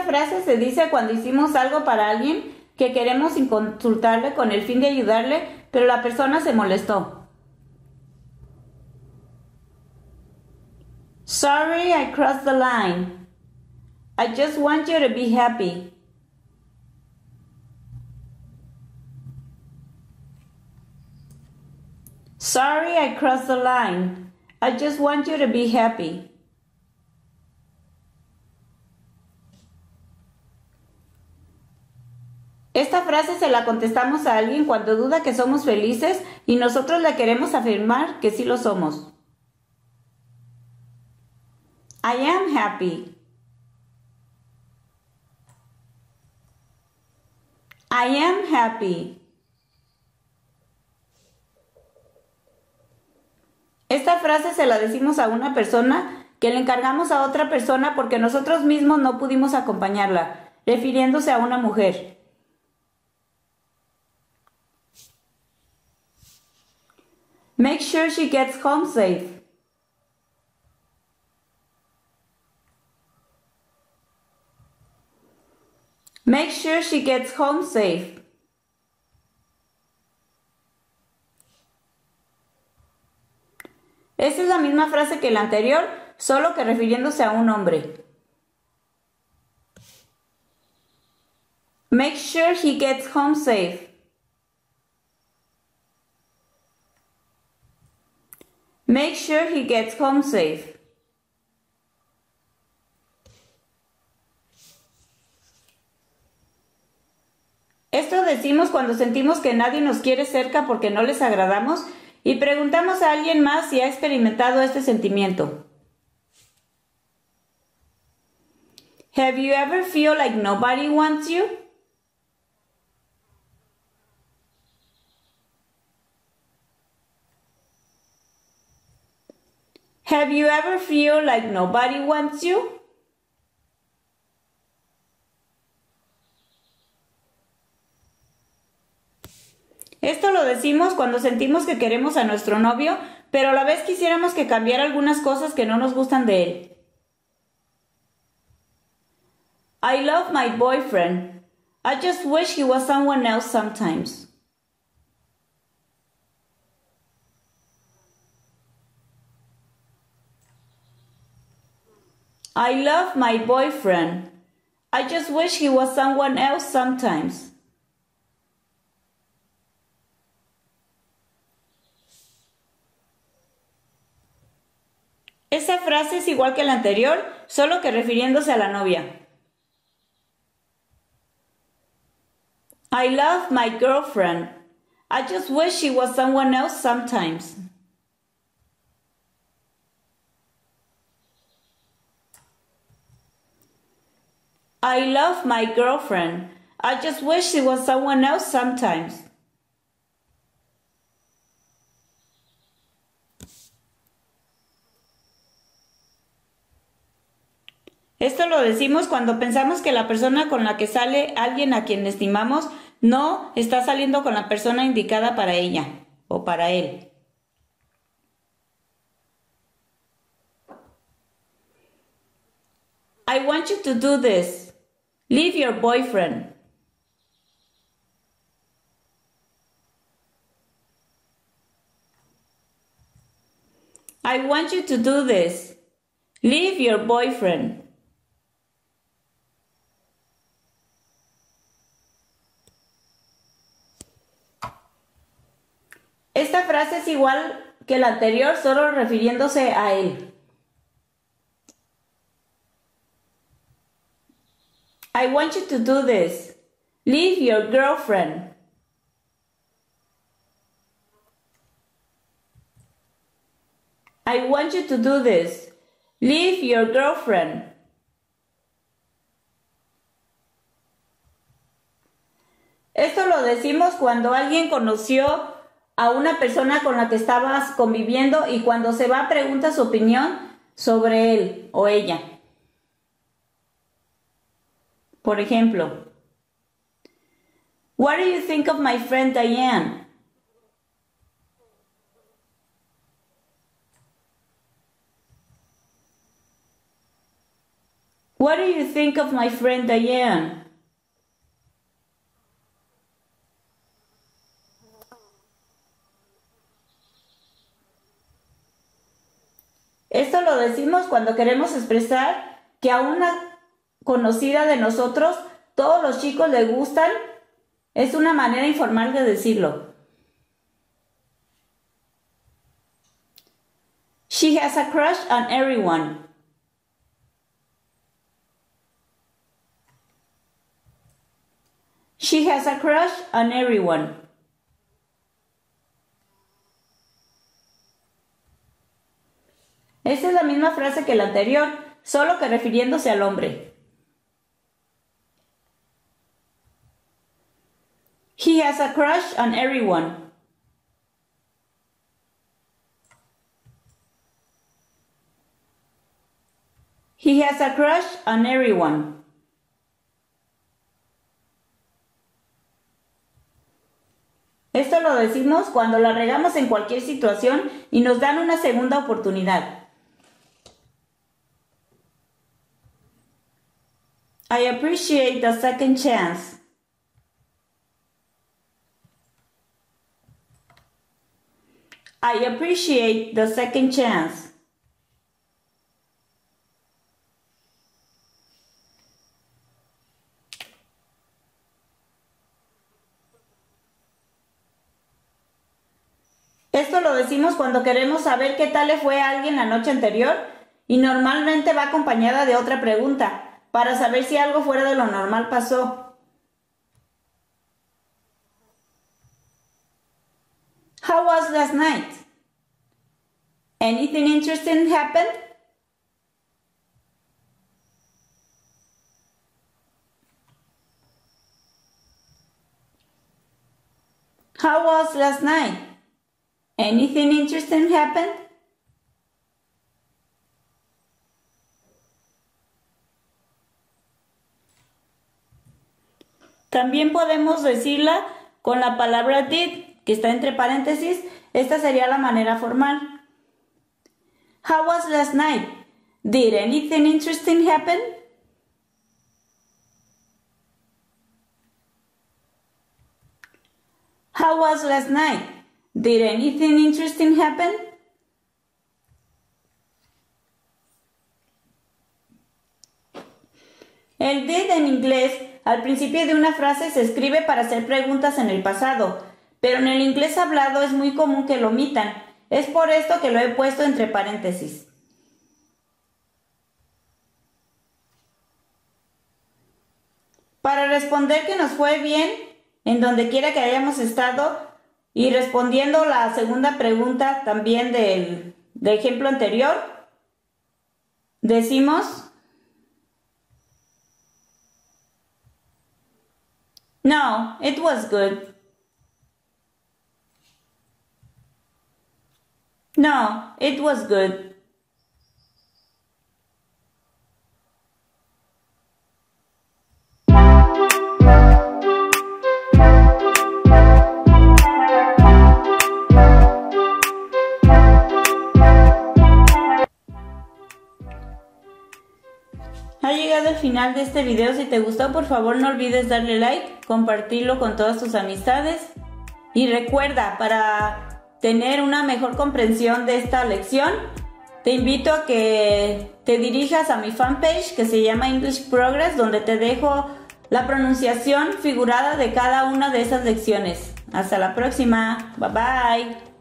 frase se dice cuando hicimos algo para alguien que queremos sin consultarle con el fin de ayudarle, pero la persona se molestó. Sorry, I crossed the line. I just want you to be happy. Sorry, I crossed the line. I just want you to be happy. Esta frase se la contestamos a alguien cuando duda que somos felices y nosotros le queremos afirmar que sí lo somos. I am happy. I am happy. Esta frase se la decimos a una persona que le encargamos a otra persona porque nosotros mismos no pudimos acompañarla, refiriéndose a una mujer. Make sure she gets home safe. Make sure she gets home safe. Esta es la misma frase que la anterior, solo que refiriéndose a un hombre. Make sure he gets home safe. Make sure he gets home safe. Esto decimos cuando sentimos que nadie nos quiere cerca porque no les agradamos y preguntamos a alguien más si ha experimentado este sentimiento. Have you ever feel like nobody wants you? Have you ever feel like nobody wants you? Esto lo decimos cuando sentimos que queremos a nuestro novio, pero a la vez quisiéramos que cambiara algunas cosas que no nos gustan de él. I love my boyfriend. I just wish he was someone else sometimes. I love my boyfriend. I just wish he was someone else sometimes. Esa frase es igual que la anterior, solo que refiriéndose a la novia. I love my girlfriend. I just wish she was someone else sometimes. I love my girlfriend. I just wish she was someone else sometimes. Esto lo decimos cuando pensamos que la persona con la que sale alguien a quien estimamos no está saliendo con la persona indicada para ella o para él. I want you to do this. Leave your boyfriend. I want you to do this. Leave your boyfriend. Esta frase es igual que la anterior, solo refiriéndose a él. I want you to do this. Leave your girlfriend. I want you to do this. Leave your girlfriend. Esto lo decimos cuando alguien conoció a una persona con la que estabas conviviendo y cuando se va pregunta su opinión sobre él o ella. Por ejemplo, what do you think of my friend Diane? What do you think of my friend Diane? Esto lo decimos cuando queremos expresar que a una conocida de nosotros todos los chicos le gustan. Es una manera informal de decirlo. She has a crush on everyone. She has a crush on everyone. Esta es la misma frase que la anterior, solo que refiriéndose al hombre. He has a crush on everyone. He has a crush on everyone. Esto lo decimos cuando la regamos en cualquier situación y nos dan una segunda oportunidad. I appreciate the second chance. I appreciate the second chance. Esto lo decimos cuando queremos saber qué tal le fue a alguien la noche anterior y normalmente va acompañada de otra pregunta para saber si algo fuera de lo normal pasó. How was last night? Anything interesting happened? How was last night? Anything interesting happened? También podemos decirla con la palabra did, que está entre paréntesis. Esta sería la manera formal. How was last night? Did anything interesting happen? How was last night? Did anything interesting happen? El did en inglés al principio de una frase se escribe para hacer preguntas en el pasado, pero en el inglés hablado es muy común que lo omitan. Es por esto que lo he puesto entre paréntesis. Para responder que nos fue bien en donde quiera que hayamos estado y respondiendo la segunda pregunta también del ejemplo anterior, decimos no, it was good. No, it was good. Ha llegado al final de este video. Si te gustó, por favor no olvides darle like, compartirlo con todas tus amistades y recuerda, para tener una mejor comprensión de esta lección, te invito a que te dirijas a mi fanpage que se llama English Progress, donde te dejo la pronunciación figurada de cada una de esas lecciones. Hasta la próxima. Bye bye.